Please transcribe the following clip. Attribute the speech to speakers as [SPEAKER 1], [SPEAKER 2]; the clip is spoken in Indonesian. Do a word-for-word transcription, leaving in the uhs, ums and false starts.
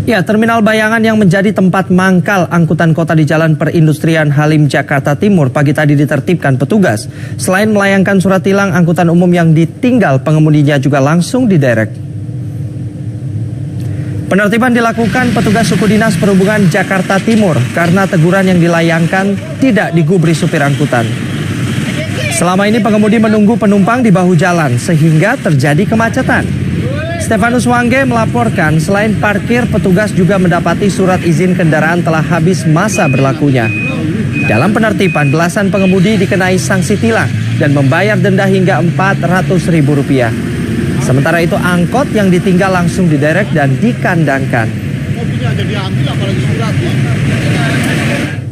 [SPEAKER 1] Ya, Terminal Bayangan yang menjadi tempat mangkal angkutan kota di Jalan Perindustrian Halim, Jakarta Timur pagi tadi ditertibkan petugas. Selain melayangkan surat tilang, angkutan umum yang ditinggal pengemudinya juga langsung diderek. Penertiban dilakukan petugas suku dinas perhubungan Jakarta Timur karena teguran yang dilayangkan tidak digubris supir angkutan. Selama ini pengemudi menunggu penumpang di bahu jalan sehingga terjadi kemacetan. Stefanus Wangge melaporkan selain parkir, petugas juga mendapati surat izin kendaraan telah habis masa berlakunya. Dalam penertiban, belasan pengemudi dikenai sanksi tilang dan membayar denda hingga empat ratus ribu rupiah. Sementara itu angkot yang ditinggal langsung diderek dan dikandangkan. Mobilnya ada diambil apalagi suratnya.